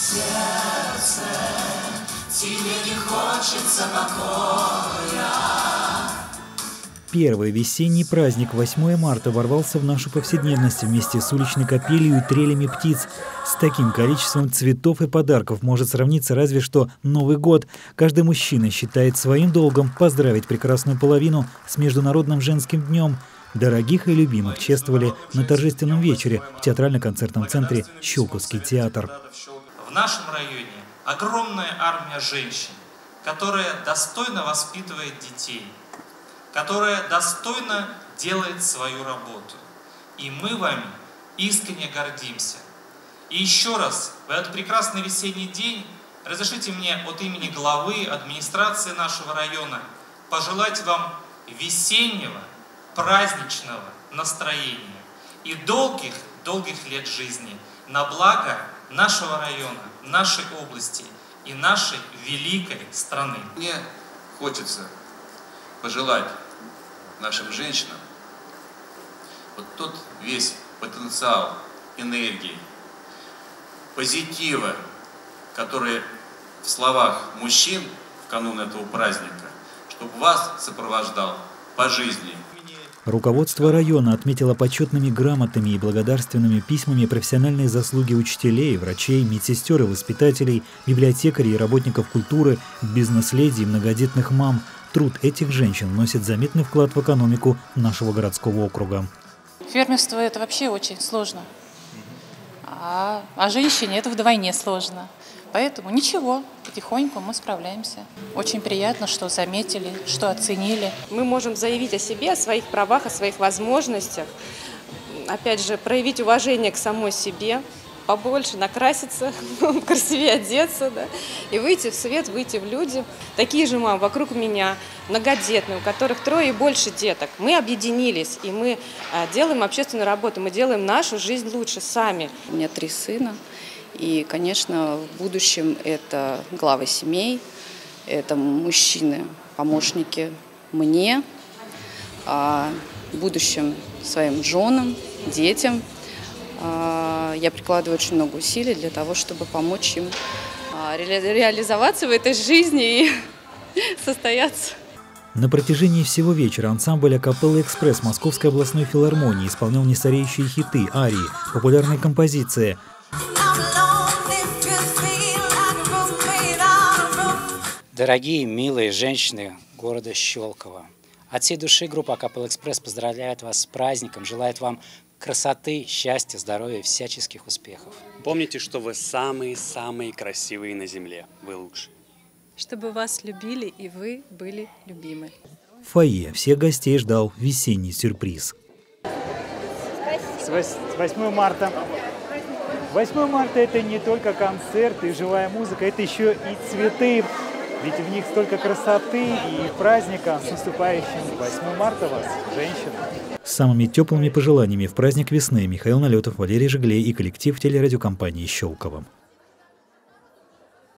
Сердце, тебе не хочется покоя. Первый весенний праздник 8 марта ворвался в нашу повседневность вместе с уличной капелью и трелями птиц. С таким количеством цветов и подарков может сравниться разве что Новый год. Каждый мужчина считает своим долгом поздравить прекрасную половину с Международным женским днем. Дорогих и любимых чествовали на торжественном вечере в театрально-концертном центре «Щелковский театр». В нашем районе огромная армия женщин, которая достойно воспитывает детей, которая достойно делает свою работу. И мы вами искренне гордимся. И еще раз, в этот прекрасный весенний день, разрешите мне от имени главы администрации нашего района пожелать вам весеннего, праздничного настроения и долгих лет жизни на благо нашего района, нашей области и нашей великой страны. Мне хочется пожелать нашим женщинам вот тот весь потенциал энергии, позитива, который в словах мужчин в канун этого праздника, чтобы вас сопровождал по жизни. Руководство района отметило почетными грамотами и благодарственными письмами профессиональные заслуги учителей, врачей, медсестер и воспитателей, библиотекарей и работников культуры, бизнес-леди и многодетных мам. Труд этих женщин вносит заметный вклад в экономику нашего городского округа. Фермерство – это вообще очень сложно, а женщине это вдвойне сложно. Поэтому ничего, потихоньку мы справляемся. Очень приятно, что заметили, что оценили. Мы можем заявить о себе, о своих правах, о своих возможностях. Опять же, проявить уважение к самой себе, побольше накраситься, красивее одеться, да, и выйти в свет, выйти в люди. Такие же мамы вокруг меня, многодетные, у которых 3 и больше деток. Мы объединились, и мы делаем общественную работу, мы делаем нашу жизнь лучше сами. У меня 3 сына. И, конечно, в будущем это главы семей, это мужчины, помощники мне, в будущем своим женам, детям. Я прикладываю очень много усилий для того, чтобы помочь им реализоваться в этой жизни и состояться. На протяжении всего вечера ансамбль «Акапелла Экспресс» Московской областной филармонии исполнял нестареющие хиты, арии, популярные композиции. Дорогие, милые женщины города Щелково, от всей души группа «Акапелла Экспресс» поздравляет вас с праздником, желает вам красоты, счастья, здоровья и всяческих успехов. Помните, что вы самые-самые красивые на земле. Вы лучшие. Чтобы вас любили и вы были любимы. В фойе всех гостей ждал весенний сюрприз. С 8 марта. 8 марта – это не только концерт и живая музыка, это еще и цветы. Ведь в них столько красоты и праздника. С наступающим 8 марта вас, женщины. С самыми теплыми пожеланиями в праздник весны Михаил Налетов, Валерий Жиглей и коллектив телерадиокомпании «Щелково».